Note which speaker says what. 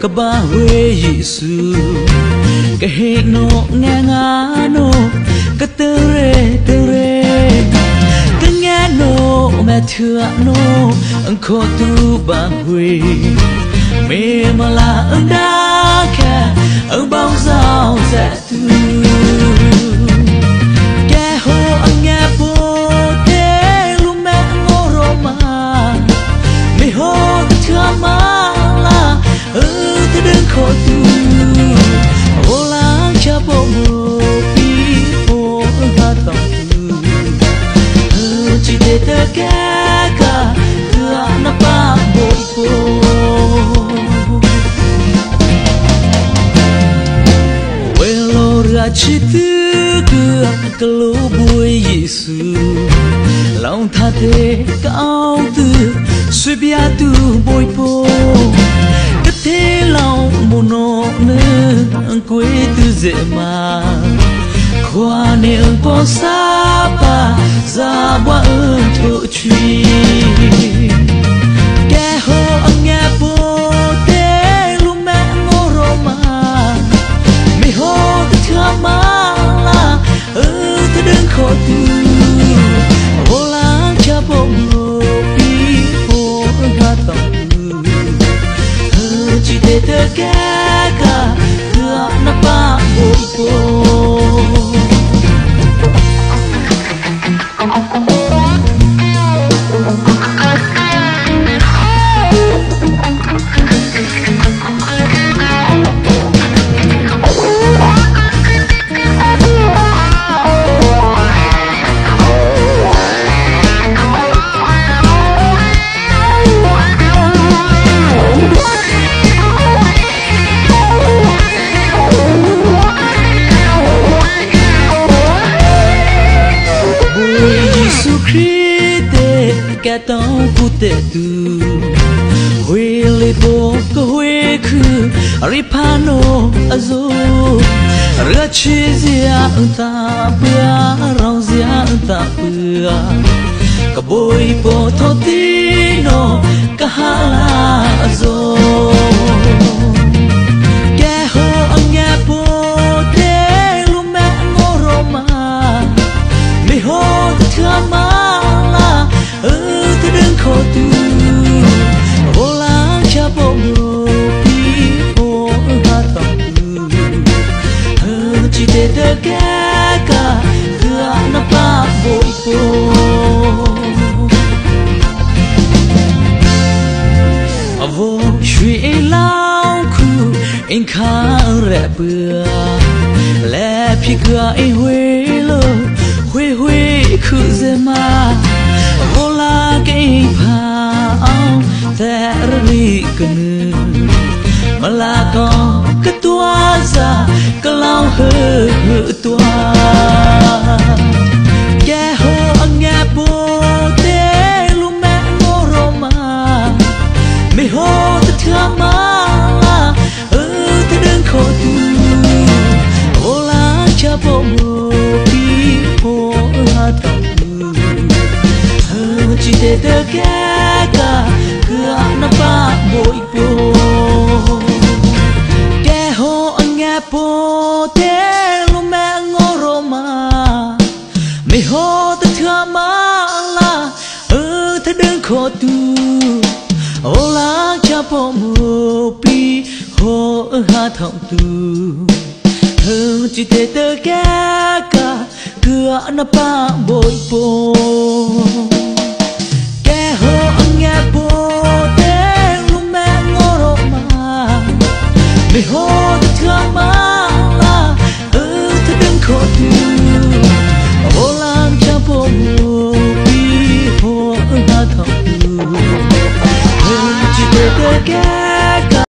Speaker 1: ka ba we Giêsu ka he no nga nga no ka tere ka nghe no mẹ thưa no ang kho tu ba we mê mà là ơn đa khe ơn bao giao sẽ tu kẻ hồ anh nghe bố thế lúc mẹ ngô rô mà mê hồ thưa mà là thế đừng khổ tu vô lãng cha bố mô bi bố hát tòng tu chỉ để tớ kẻ cả thưa nó ba bố bố chỉ tư cửa cái lỗ bụi Giêsu lòng tha thế cao tư suy bia tu bồi bồ cái thế lòng một nọ nữa quê tư dễ mà khoa nêu po sa pa ra qua ơn thổ truy kẻ hồ anh nghe bồ thế lúc mẹ ngô rô mà mẹ hồ thưa mà là thế đừng khổ tu vô lãng cha bố mô bi bố hát tòng tu chỉ để tớ kẻ cả thưa nó ba bố bố kẻ tao cụ tệ tu huê lê bố có huê khứ ripano azu rửa chi zia ta bia rong zia ta bia cả bôi bố thô tino cả hala azu kẻ hồ anh nghe bố thế lúc mẹ ngô rô mà mẹ hồ thưa mà thế đừng khổ tu vô lãng cha bố mô bi bố hát tòng tu chỉ để tớ kẻ cả thưa nó ba bội bố vô suy lao khu anh khá rẻ bừa lẽ phi cửa anh huê lô huê khu dê mà vô la cái phao thế ri cần mà là có cái tua ra cái lao hơ tua kẻ hồ anh nghe bố thế lúc mẹ ngô rô mà mẹ hồ thật thưa mà là thế đừng khổ tu vô la cha bố mô bi bố hát tòng chỉ để tớ kẻ cả cửa nó ba bội bồ kẻ hồ anh nghe bồ thế lúc mẹ ngô rô mà mẹ hồ ta thưa mà là thế đừng khổ tu ô lá cha bồ mô bi hồ hát thòng tu chỉ để tớ kẻ cả cửa nó ba bội bồ nghe bố thế lúc mẹ ngô rô mà mẹ hồ